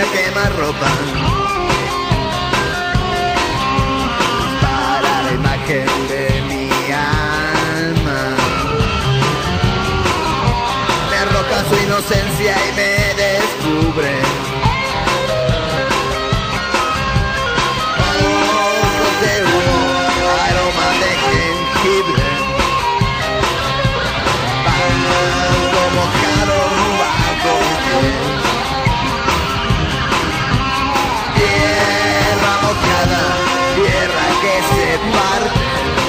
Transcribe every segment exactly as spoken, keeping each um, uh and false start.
quema ropa. Para la imagen de mi alma, me arroja su inocencia y me descubre. Ojos de humo, aroma de jengibre, pasto mojado bajo mi piel. Tierra mojada, tierra que se parte,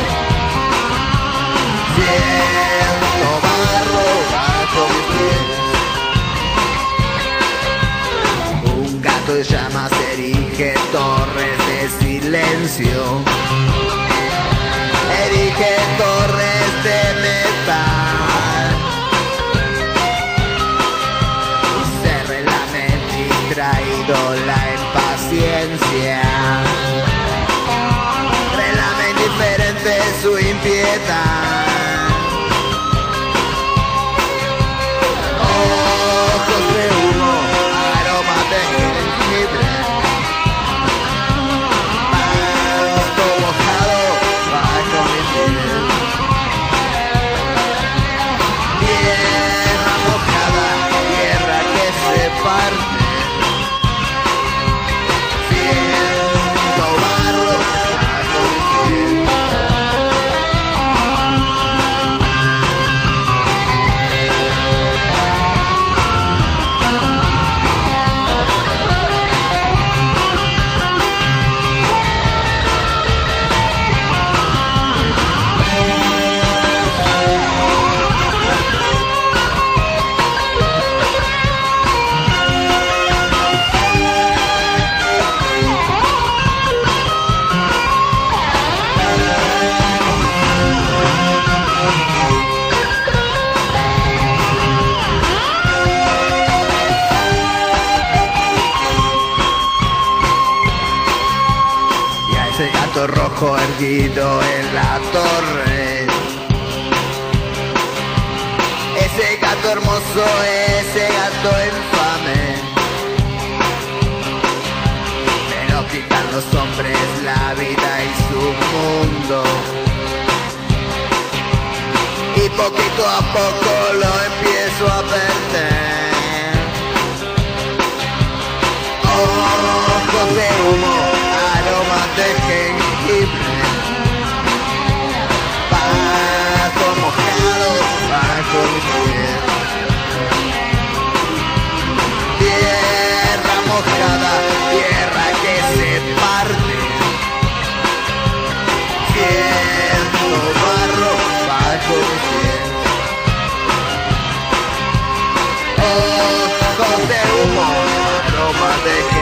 siento barro bajo mis pies. Un gato de llamas erige torres de silencio, erige torres de metal. Se relame distraído la impaciencia, relame indiferente su impiedad. Ojos de humo, aroma de jengibre, pasto mojado bajo mi piel. Tierra mojada, tierra que se parte, siento barro bajo mi piel. Ese gato rojo erguido en la torre, ese gato hermoso, ese gato infame, me lo quitan los hombres, la vida y su mundo, y poquito a poco lo empiezo a perder. Ojos de humo, aroma de jengibre, pasto mojado bajo mi piel. Tierra mojada, tierra que se parte, siento barro bajo mi piel. Ojos de humo, aroma de jengibre,